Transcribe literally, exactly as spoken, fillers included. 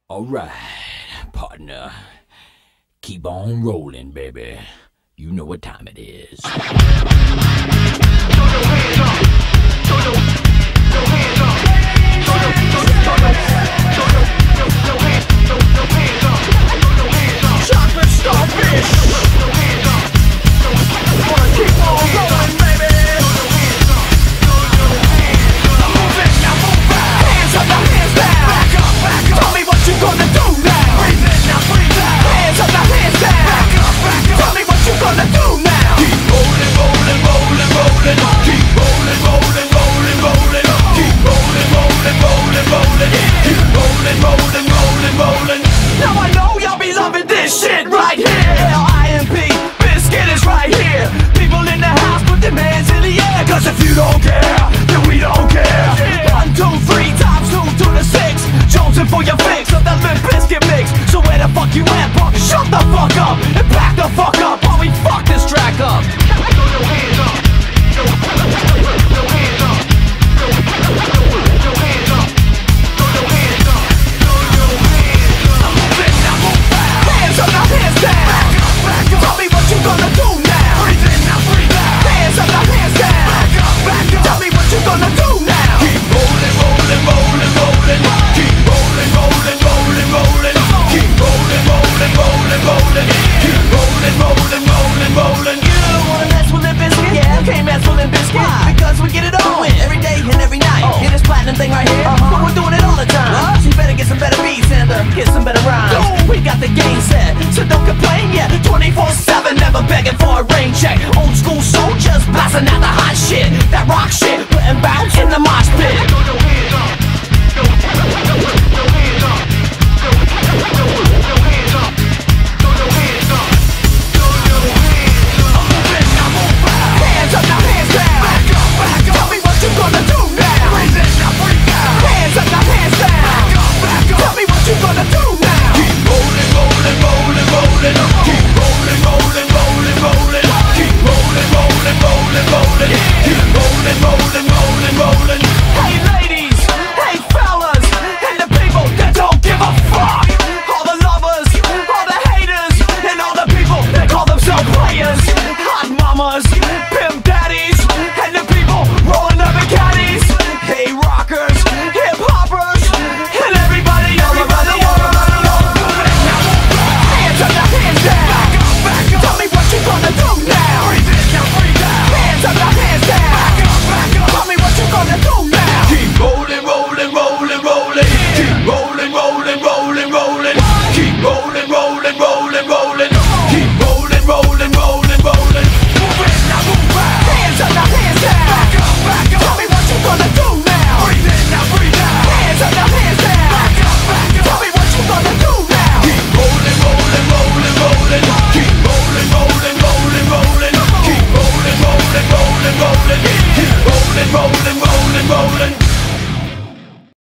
Alright, partner. Keep on rolling, baby. You know what time it is. Throw your hands up. Throw your, your hands up. Throw your, throw your, throw your, throw your, your, your hands, your, your hands up. Throw your hands up. Chocolate starfish. Throw your hands up. Wanna keep on rolling, baby. Throw your hands up. Throw your hands up. Move it, now move out. Hands up, now hands down. Back up, back up. Tell me what you gonna do now. Breathe in, now breathe out. Hands up, now hands down. Back up, back up. Tell me what you gonna do now. Keep rolling, rolling, rolling, rolling. Keep rolling, rolling, rolling, rolling. Keep rolling, rolling, rolling, rolling. Keep rolling, rolling, rolling, rolling. Now I know y'all be loving this shit right here. L I M P, Biscuit is right here. People in the house, put their hands in the air. Cause if you don't care, then we don't care. One, two, three, times two to the six. Jonesing for your fix of that Limp Bizkit mix. So where the fuck you at, punk? Shut the fuck up and back the fuck up while we fuck this track up. Throw your hands up. Throw your hands up. Throw your hands up. Throw your hands up. Throw your hands up. Move it, now move out. Hands up, now hands down. Back up, back up. Tell me what you gonna do now. Breathe in, now breathe out. Hands up, now hands down. Back up, back up. Tell me what you gonna do now. Keep rolling, rolling, rolling, rolling. Keep rolling, rolling, rolling, rolling. Keep rolling, rolling, rolling, rolling. Keep rolling, rolling, rolling, rolling. You don't wanna mess with Limp Bizkit? Yeah, can't mess with Limp Bizkit. Why? Because we get it on every day and every night. Oh. Hear this platinum thing right here? Uh-huh. But we're doing it all the time. What? So you better get some better beats and uh, get some better rhymes. Go. We got the game set, so don't complain yet. twenty-four seven, never begging for a rain check. Old school soldiers blasting out the hot shit. That rock shit, putting bounce in the mosh pit. Throw your hands up. Throw your hands up. Throw your hands up. Throw your hands up. Throw your hands up. Move it, now move out. Hands up, now hands down. Back up, back up. Tell me what you gonna do now. Breathe in, now breathe out. Hands up, now hands down. Back up, back up. Tell me what you gonna do now. Keep rolling, rolling, rolling, rolling. Keep rolling, rolling, rolling, rolling. Keep rolling, rolling, rolling, rolling. Keep rolling, rolling, rolling, rolling. Hey ladies, hey fellas, and the people that don't give a fuck. All the lovers, all the haters, and all the people that call themselves players. Hot mamas, pimp daddies, and the people rolling up in caddies. Hey rockers, hip hoppers, and everybody, everybody, everybody, everybody. Hands up, now hands down. Back up, back up. Tell me what you gonna do now. Breathe in, now breathe out. Hands up, now hands down. Back up, back up. Tell me what you gonna do now. Keep rolling, rolling, rolling, rolling. Keep rolling, rolling, rolling, rolling. Keep rolling, rolling, rolling.